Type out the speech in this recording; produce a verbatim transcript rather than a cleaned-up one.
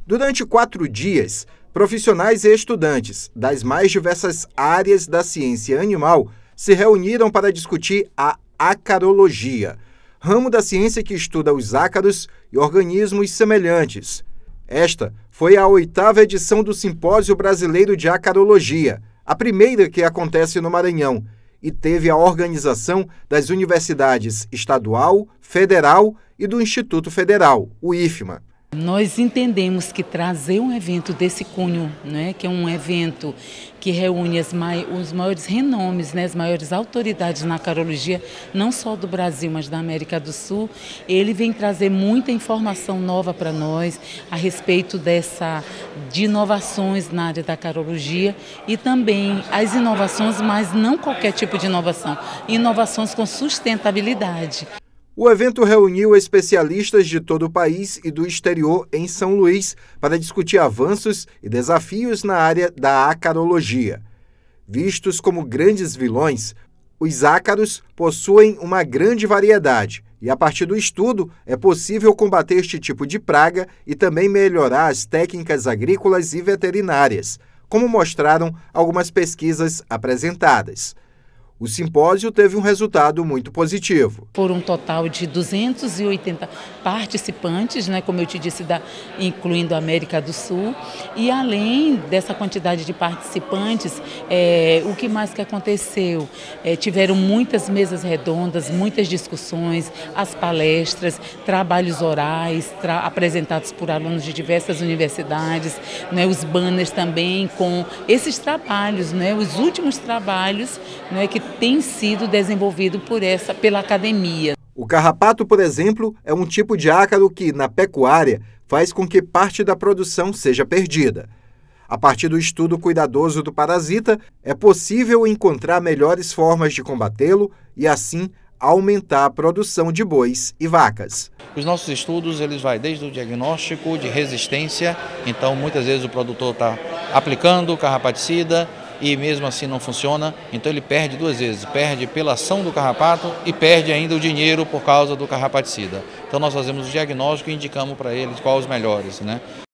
Durante quatro dias, profissionais e estudantes das mais diversas áreas da ciência animal se reuniram para discutir a acarologia, ramo da ciência que estuda os ácaros e organismos semelhantes. Esta foi a oitava edição do Simpósio Brasileiro de Acarologia, a primeira que acontece no Maranhão, e teve a organização das universidades estadual, federal e do Instituto Federal, o IFMA. Nós entendemos que trazer um evento desse cunho, né, que é um evento que reúne as mai, os maiores renomes, né, as maiores autoridades na acarologia, não só do Brasil, mas da América do Sul, ele vem trazer muita informação nova para nós a respeito dessa, de inovações na área da acarologia e também as inovações, mas não qualquer tipo de inovação, inovações com sustentabilidade. O evento reuniu especialistas de todo o país e do exterior em São Luís para discutir avanços e desafios na área da acarologia. Vistos como grandes vilões, os ácaros possuem uma grande variedade e, a partir do estudo, é possível combater este tipo de praga e também melhorar as técnicas agrícolas e veterinárias, como mostraram algumas pesquisas apresentadas. O simpósio teve um resultado muito positivo. Foram um total de duzentos e oitenta participantes, né, como eu te disse, da, incluindo a América do Sul. E além dessa quantidade de participantes, é, o que mais que aconteceu? É, tiveram muitas mesas redondas, muitas discussões, as palestras, trabalhos orais tra apresentados por alunos de diversas universidades, né, os banners também com esses trabalhos, né, os últimos trabalhos, né, que tem sido desenvolvido por essa, pela academia. O carrapato, por exemplo, é um tipo de ácaro que, na pecuária, faz com que parte da produção seja perdida. A partir do estudo cuidadoso do parasita, é possível encontrar melhores formas de combatê-lo e, assim, aumentar a produção de bois e vacas. Os nossos estudos, eles vão desde o diagnóstico de resistência, então muitas vezes o produtor está aplicando o carrapaticida, e mesmo assim não funciona, então ele perde duas vezes, perde pela ação do carrapato e perde ainda o dinheiro por causa do carrapaticida. Então nós fazemos o diagnóstico e indicamos para eles quais os melhores, né?